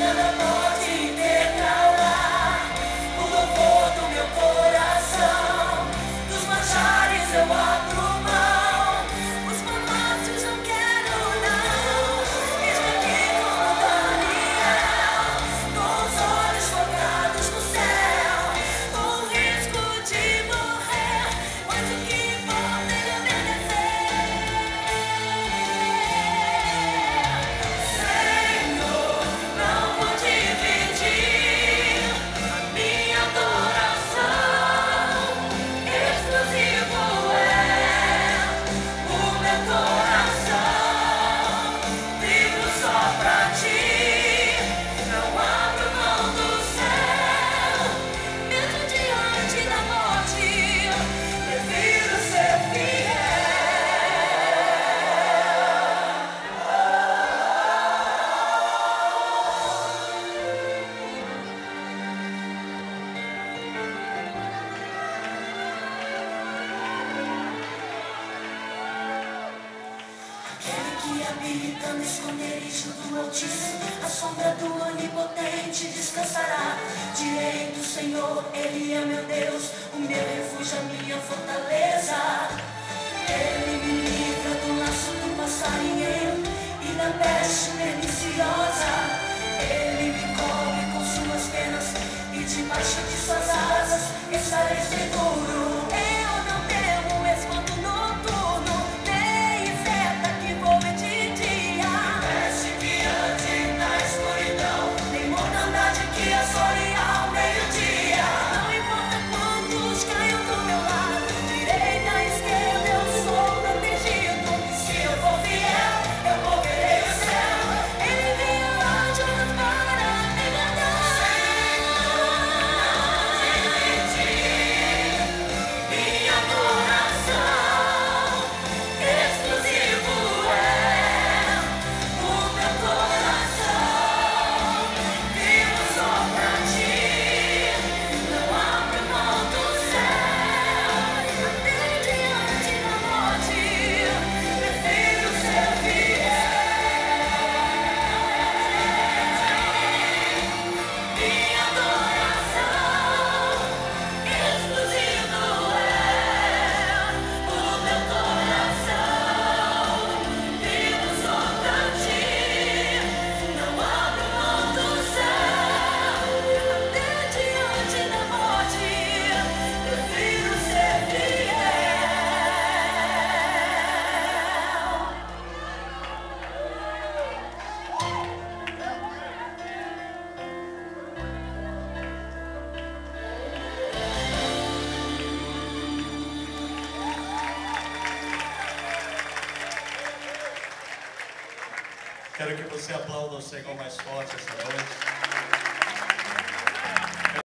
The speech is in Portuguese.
nada pode declarar o louvor do meu coração. Dos manjares eu abro mão, os palácios não quero não. Estou aqui como Daniel, com os olhos focados no céu, com o risco de morrer, mas o que importa é obedecer. Senhor, não vou dividir a minha adoração. Exclusivo é o meu coração. Vivo só pra ti, não abro mão do céu. Mesmo diante da morte, prefiro ser fiel. Aquele que habita no esconderijo do Altíssimo, a sombra do Onipotente descansará. Direi do Senhor, Ele é meu Deus, o meu refúgio, a minha fortaleza. Ele me livra do laço do passarinheiro e da peste perniciosa. Ele me cobre com suas penas e debaixo de suas asas estarei seguro. Eu não temo espanto noturno, nem seta que voe de dia, peste que ande na escuridão, nem mortandade que assole ao meio-dia. Não importa quantos caiam do meu lado, direita, esquerda, eu sou protegido. Se eu for fiel, eu moverei o céu. Ele envia anjos para me guardar. Minha adoração, exclusivo é o meu coração. Vivo só pra ti, não abro mão do céu. Até diante da morte, prefiro ser fiel. Minha adoração, exclusivo é o meu coração. Vivo só pra ti, não abro mão do céu. Até diante da morte, prefiro ser fiel. Quero que você aplauda o Senhor mais forte essa noite.